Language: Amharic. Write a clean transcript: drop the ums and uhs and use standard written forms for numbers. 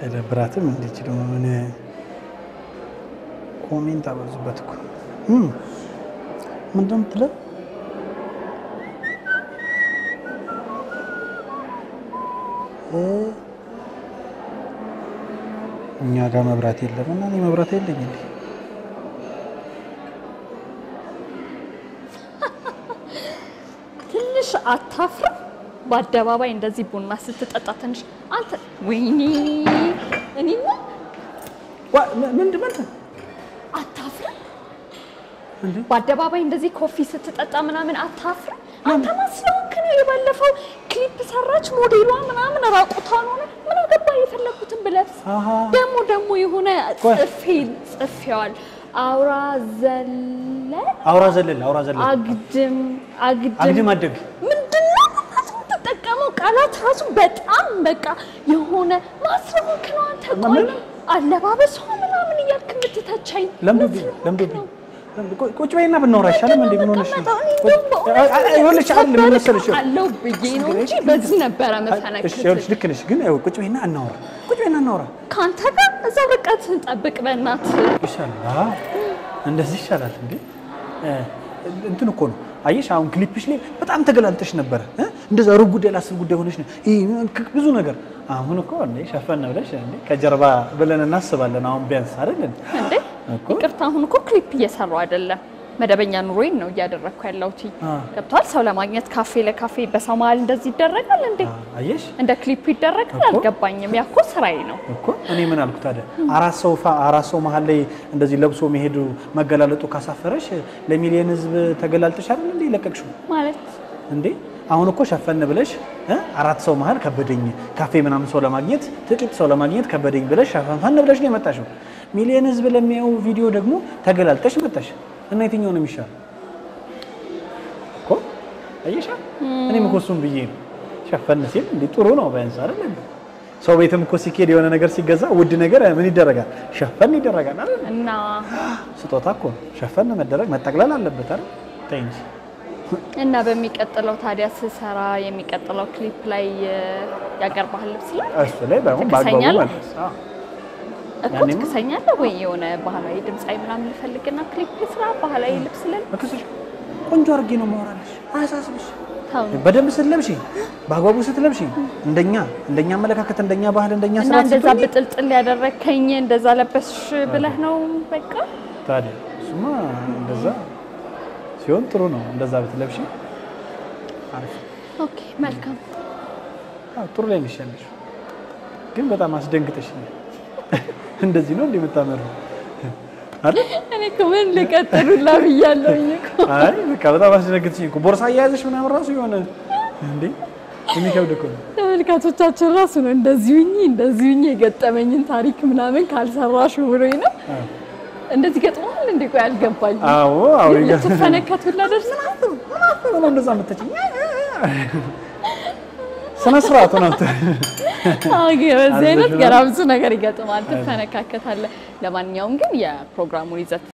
አይደብራትም እንዴ ደግሞ ምን ኮሜንት አበዙበት እኮ ምንድነው የምትለው እኛ ጋር መብራት የለም እና እኔ መብራት የለኝ እንዴ ትንሽ አታፍር በአደባባይ እንደዚህ ቡና ስትጠጣ ትንሽ አንተ ወይኔ እኔማ ምንድነው አታፍር በአደባባይ እንደዚህ ኮፊ ስትጠጣ ምናምን አታፍር አንተ ማስለውክ ነው የባለፈው ክሊፕ ሰራች ሞዴሏ ምናምን ራቁቷን ሆነ ምን አገባ የፈለኩትን ብለስ ደሞ የሆነ ጽፌዋል አውራ ዘለል አግድም አደግ ምንድነው ተጠቀመው ቃላት ራሱ በጣም በቃ የሆነ ማስለውክ ነው አንተ ቆይ አለባበሷ ምናምን እያልክ ምትተቻይ ለምዶ ቁጭ በይና ብናወራ ይሻላል እንዴ ምን ሆነሽ ይኸውልሽ አይደለም መሰለሽ አለው ብዬ ነው እንጂ በዚህ ነበር መፈነክት እሺ ይኸውልሽ ልክ ነሽ ግን ቁጭ በይና እናወራ ካንተ ጋር እዛው ርቀት እንጠብቅ በእናት ይሻላል እንደዚህ ይሻላል እንዴ እንትን እኮ ነው አየሽ አሁን ክሊፕሽ ላይ በጣም ተገላልጠሽ ነበር እንደዛ ሩብ ጉዳይ ለአስር ጉዳይ ሆነሽ ነው ብዙ ነገር አሁን እኮ እንዴ ሸፈን ብለሽ እንዴ ከጀርባ ብለን እናስባለን አሁን ቢያንስ አይደል እንዴ ይቅርታ አሁን እኮ ክሊፕ እየሰራው አይደለም መደበኛ ኑሮዬን ነው እያደረኩ ያለሁት ገብቷል ሰው ለማግኘት ካፌ ለካፌ በሰው መሀል እንደዚህ ይደረጋል እንዴ አየሽ እንደ ክሊፕ ይደረጋል አልገባኝም ያኮ ስራዬ ነው እኮ እኔ ምን አልኩ ታዲያ አራት ሰው መሀል ላይ እንደዚህ ለብሶ መሄዱ መገላለጡ ካሳፈረሽ ለሚሊዮን ህዝብ ተገላልጠሽ አይደል እንዴ ለቀቅሽው ማለት እንዴ አሁን እኮ ሸፈን ብለሽ አራት ሰው መሀል ከበደኝ ካፌ ምናምን ሰው ለማግኘት ጥቂት ሰው ለማግኘት ከበደኝ ብለሽ ሸፈን ብለሽ ነው የመጣሽው ሚሊዮን ህዝብ ለሚያው ቪዲዮ ደግሞ ተገላልጠሽ መጣሽ እና የትኛው ነው የሚሻለው እኮ አይሻ እኔም እኮ እሱም ብዬ ነው ሸፈን ሲል እንዴ ጥሩ ነው ባይንስ አይደል ሰው ቤትም እኮ ሲኬድ የሆነ ነገር ሲገዛ ውድ ነገር ምን ይደረጋል ሸፈን ይደረጋል አይደል እና ስጦታ እኮ ሸፈን መደረግ መጠቅለል አለበት አይደል ታይንጂ እና በሚቀጥለው ታዲያ ስሰራ የሚቀጥለው ክሊፕ ላይ ያቀርባል ልብስ ላይ እሱ ላይ ባግባቡ ማለት እኮ ትከሰኛለህ ወይ የሆነ ባህላዊ ድምጻይ ምናምን ልፈልግና ክሊፕ ስራ ባህላዊ ልብስ ላይ እከሰሽ ቆንጆ አርጌ ነው ማወራልሽ አያሳስብሽ በደንብ ስትለብሺ ባግባቡ ስትለብሺ እንደኛ አመለካከት እንደኛ ባህል እንደኛ ስራ እና እንደዛ ብጥልጥል ያደረከኝ እንደዛ ለበስሽ ብለህ ነው በቃ ታዲያ እሱማ እንደዛ ሲሆን ጥሩ ነው እንደዛ ብትለብሺ አሪፍ ኦኬ መልካም ጥሩ ላይ ልሽልሽ ግን በጣም አስደንግጠሽኝ እንደዚህ ነው እንደምታመሩ አይደል እኔ ኮመን ለቀጥሉላ ብያለሁኝ እኮ አይ በቃ በጣም አስደንግጠሽኝ እኮ ቦርሳ ያያዘሽ ምናምን ራሱ የሆነ እንዴ የሚከብድ እኮ ተመልካቾቻችን ራሱ ነው እንደዚሁኝ የገጠመኝን ታሪክ ምናምን ካልሰራሽ ብሎኝ ነው እንደዚህ ገጥሟል እንዴ ቆይ አልገባኝ አዎ ተፈነከቱላ ደርሰና ነው እንደዛ መተችኝ ስነ ስርዓቱ ነው በዚህ አይነት ገራምሱ ነገር ይገጥማል ትፈነካከታለህ ለማንኛውም ግን የፕሮግራሙን ይዘት